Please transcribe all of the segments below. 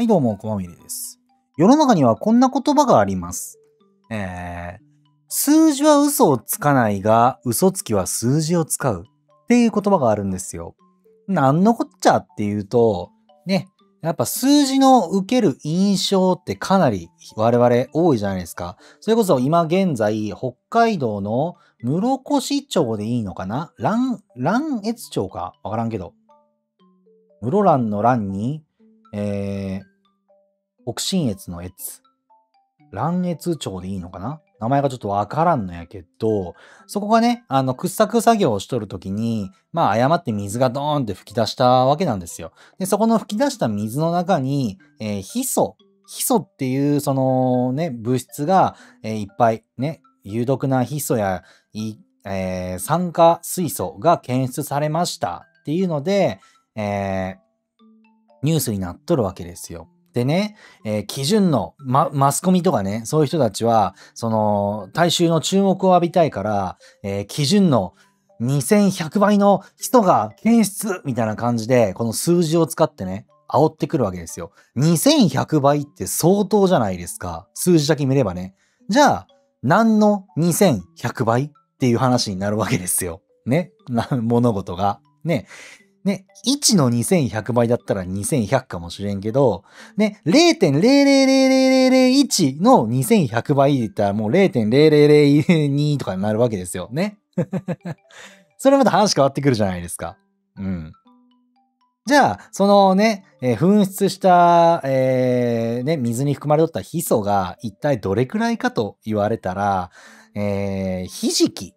はい、どうも、こまみれです。世の中にはこんな言葉があります。数字は嘘をつかないが、嘘つきは数字を使うっていう言葉があるんですよ。なんのこっちゃっていうと、ね、やっぱ数字の受ける印象ってかなり我々多いじゃないですか。それこそ今現在、北海道の室越町でいいのかな蘭越町かわからんけど。室蘭の蘭に、北信越の越。蘭越町でいいのかな名前がちょっとわからんのやけど、そこがね、掘削作業をしとるときに、誤って水がドーンって吹き出したわけなんですよ。で、そこの吹き出した水の中に、ヒ素っていう、そのね、物質が、いっぱいね、有毒なヒ素や、酸化水素が検出されましたっていうので、ニュースになっとるわけですよ。でね、基準の、マスコミとかね、そういう人たちは、その、大衆の注目を浴びたいから、基準の2100倍の人が検出みたいな感じで、この数字を使ってね、煽ってくるわけですよ。2100倍って相当じゃないですか。数字だけ見ればね。じゃあ、何の2100倍っていう話になるわけですよ。ね。物事が。ね。ね、1の2100倍だったら2100かもしれんけど、ね、0.0000001の2100倍で言ったらもう0.0002とかになるわけですよね。それまた話変わってくるじゃないですか。うん。じゃあ、そのね、噴出した、ね、水に含まれとったヒ素が一体どれくらいかと言われたら、ひじき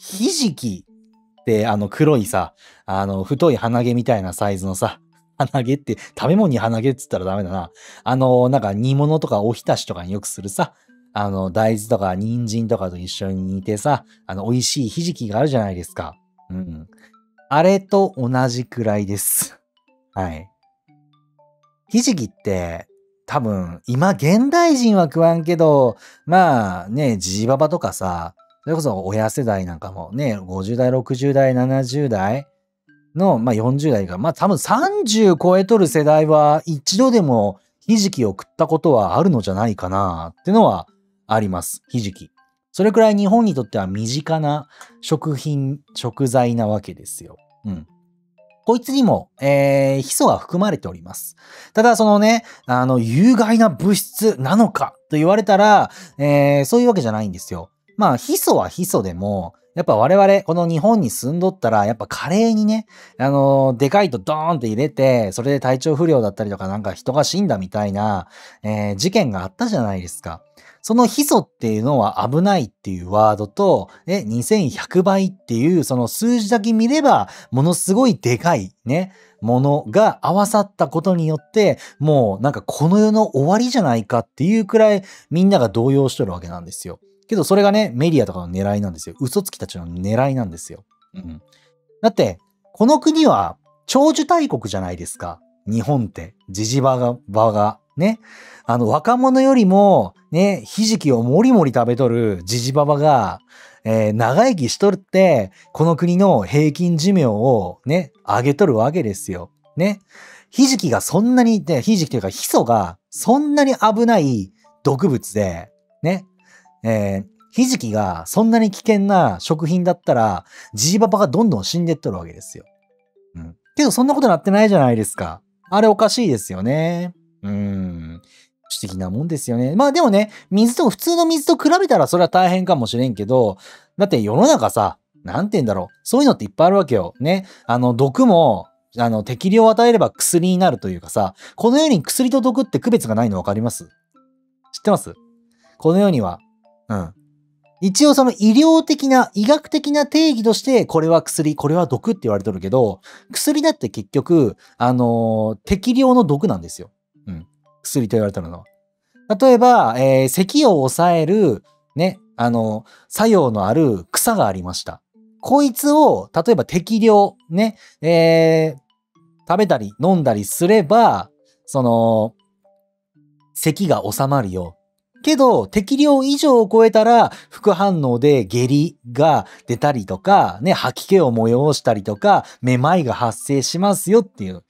って黒いさ、太い鼻毛みたいなサイズのさ、鼻毛って食べ物に鼻毛っつったらダメだな。なんか煮物とかおひたしとかによくするさ、大豆とか人参とかと一緒に煮てさ、美味しいひじきがあるじゃないですか。うん。あれと同じくらいです。はい。ひじきって多分今現代人は食わんけど、まあね、じじばばとかさ、それこそ親世代なんかもね、50代、60代、70代の、40代が、多分30超えとる世代は一度でもひじきを食ったことはあるのじゃないかなってのはあります。ひじき。それくらい日本にとっては身近な食材なわけですよ。うん。こいつにも、ヒ素が含まれております。ただそのね、有害な物質なのかと言われたら、そういうわけじゃないんですよ。ヒ素はヒ素でも、やっぱ我々、この日本に住んどったら、やっぱカレーにね、でかいとドーンって入れて、それで体調不良だったりとか、なんか人が死んだみたいな、事件があったじゃないですか。そのヒ素っていうのは危ないっていうワードと、2100倍っていうその数字だけ見れば、ものすごいでかいね、ものが合わさったことによって、もうなんかこの世の終わりじゃないかっていうくらいみんなが動揺しとるわけなんですよ。けどそれがね、メディアとかの狙いなんですよ。嘘つきたちの狙いなんですよ。うん。だって、この国は長寿大国じゃないですか。日本って、ジジバが、ね。若者よりも、ね、ひじきをもりもり食べとるジジババが、長生きしとるって、この国の平均寿命をね、上げとるわけですよ。ね。ひじきがそんなに、ひじきというかヒ素がそんなに危ない毒物で、ね。ひじきがそんなに危険な食品だったら、ジジババがどんどん死んでっとるわけですよ。うん。けどそんなことなってないじゃないですか。あれおかしいですよね。不思議なもんですよね。でもね、普通の水と比べたらそれは大変かもしれんけど、だって世の中さ、なんて言うんだろう。そういうのっていっぱいあるわけよ。ね。毒も、適量を与えれば薬になるというかさ、この世に薬と毒って区別がないの分かります？知ってます？この世には。うん。一応その医学的な定義として、これは薬、これは毒って言われてるけど、薬だって結局、適量の毒なんですよ。うん。薬と言われてるのは。例えば、咳を抑える、ね、作用のある草がありました。こいつを、例えば適量、ね、食べたり飲んだりすれば、その、咳が収まるよ。けど、適量以上を超えたら、副反応で下痢が出たりとか、ね、吐き気を催したりとか、めまいが発生しますよっていう。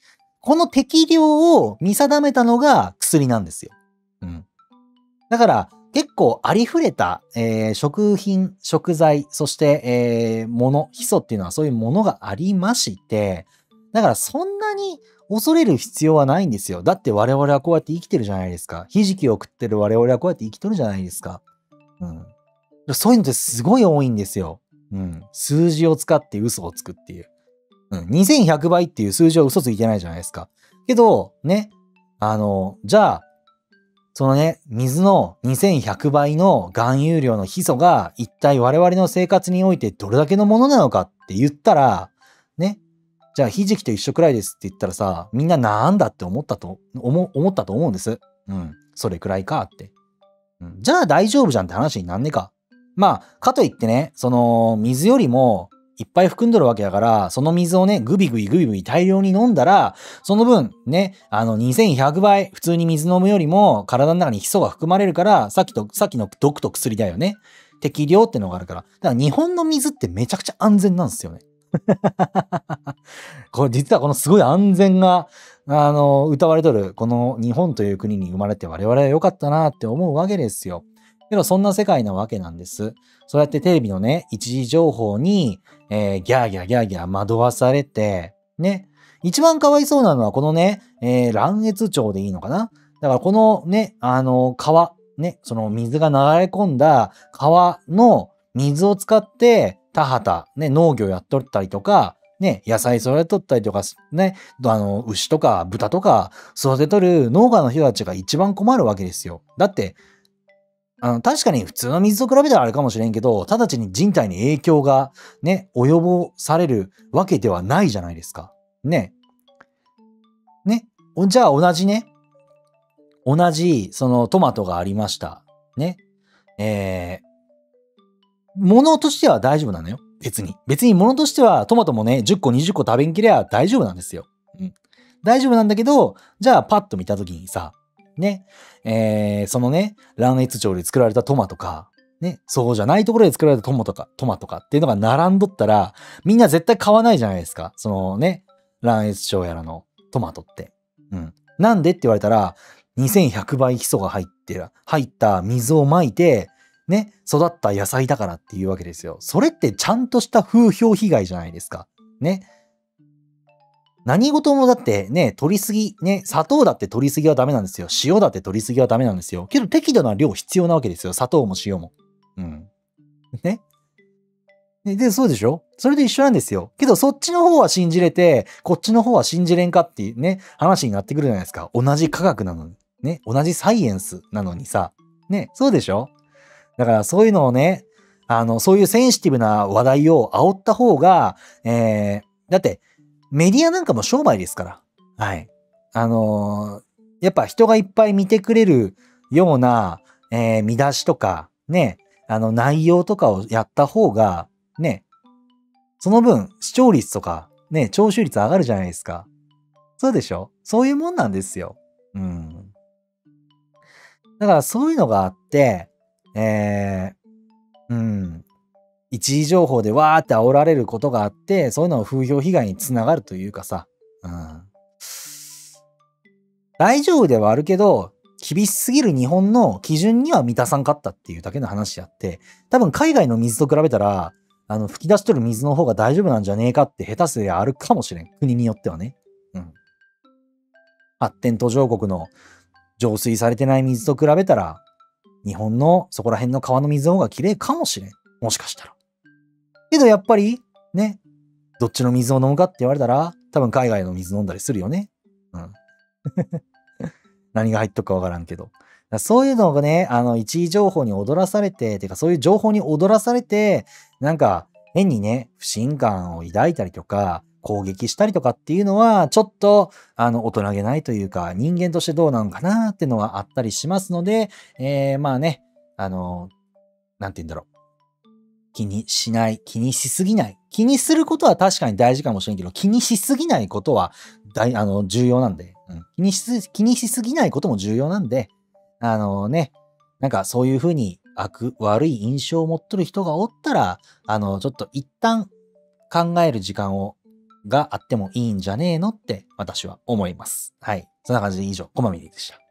この適量を見定めたのが薬なんですよ。うん。だから、結構ありふれた、食品、食材、そして、ヒ素っていうのはそういうものがありまして、だからそんなに恐れる必要はないんですよ。だって我々はこうやって生きてるじゃないですか。ひじきを食ってる我々はこうやって生きとるじゃないですか。うん。そういうのってすごい多いんですよ。うん。数字を使って嘘をつくっていう。うん。2100倍っていう数字は嘘ついてないじゃないですか。けど、ね。じゃあ、そのね、水の2100倍の含有量のヒ素が一体我々の生活においてどれだけのものなのかって言ったら、ね、じゃあひじきと一緒くらいですって言ったらさ、みんななんだって思ったと思うんです。うん。それくらいかって。うん、じゃあ大丈夫じゃんって話になんねか。まあ、かといってね、その水よりもいっぱい含んどるわけだから、その水をね、グビグビグビグビ大量に飲んだら、その分ね、2100倍、普通に水飲むよりも体の中にヒ素が含まれるから、さっきの毒と薬だよね。適量ってのがあるから。だから日本の水ってめちゃくちゃ安全なんですよね。これ実はこのすごい安全が、歌われとる、この日本という国に生まれて我々は良かったなって思うわけですよ。けどそんな世界なわけなんです。そうやってテレビのね、一時情報に、ギャーギャーギャーギャー惑わされて、ね。一番かわいそうなのはこのね、乱越町でいいのかな。だからこのね、川、ね、その水が流れ込んだ川の水を使って田畑、ね、農業やっとったりとか、ね、野菜育てとったりとか、ね、牛とか豚とか育てとる農家の人たちが一番困るわけですよ。だって、確かに普通の水と比べたらあれかもしれんけど、直ちに人体に影響がね、及ぼされるわけではないじゃないですか。ね。ね。じゃあ同じ、そのトマトがありました。ね。物としては大丈夫なのよ。別に。別に物としてはトマトもね、10個20個食べんきりゃ大丈夫なんですよ。うん。大丈夫なんだけど、じゃあパッと見たときにさ、ね、そのね、乱越町で作られたトマトか、ね、そうじゃないところで作られたトマトかっていうのが並んどったら、みんな絶対買わないじゃないですか。そのね、乱越町やらのトマトって。うん。なんでって言われたら、2100倍ヒ素が入った水をまいて、ね、育った野菜だからっていうわけですよ。それってちゃんとした風評被害じゃないですか。ね。何事もだってね、取りすぎ、ね、砂糖だって取りすぎはダメなんですよ。塩だって取りすぎはダメなんですよ。けど適度な量必要なわけですよ。砂糖も塩も。うん。ね。で、そうでしょ？それで一緒なんですよ。けどそっちの方は信じれて、こっちの方は信じれんかっていうね、話になってくるじゃないですか。同じ科学なのに。ね。同じサイエンスなのにさ。ね。そうでしょ？だからそういうのをね、そういうセンシティブな話題を煽った方が、だってメディアなんかも商売ですから。はい。やっぱ人がいっぱい見てくれるような、見出しとか、ね、内容とかをやった方が、ね、その分視聴率とか、ね、聴取率上がるじゃないですか。そうでしょ？そういうもんなんですよ。うん。だからそういうのがあって、えうん。一時情報でわーって煽られることがあって、そういうのを風評被害につながるというかさ、うん。大丈夫ではあるけど、厳しすぎる日本の基準には満たさんかったっていうだけの話やって、多分海外の水と比べたら、吹き出しとる水の方が大丈夫なんじゃねえかって下手すりゃあるかもしれん。国によってはね。うん。発展途上国の浄水されてない水と比べたら、日本のそこら辺の川の水の方が綺麗かもしれん。もしかしたら。けどやっぱり、ね、どっちの水を飲むかって言われたら、多分海外の水飲んだりするよね。うん。何が入っとくかわからんけど。そういうのがね、一位情報に踊らされて、てかそういう情報に踊らされて、なんか変にね、不信感を抱いたりとか、攻撃したりとかっていうのは、ちょっと、大人げないというか、人間としてどうなのかなっていうのはあったりしますので、まあね、なんて言うんだろう。気にしない、気にしすぎない。気にすることは確かに大事かもしれんけど、気にしすぎないことは重要なんで、うん、気にしすぎないことも重要なんで、ね、なんかそういうふうに悪い印象を持っとる人がおったら、ちょっと一旦考える時間をがあってもいいんじゃねえのって私は思います。はい。そんな感じで以上、コマミリでした。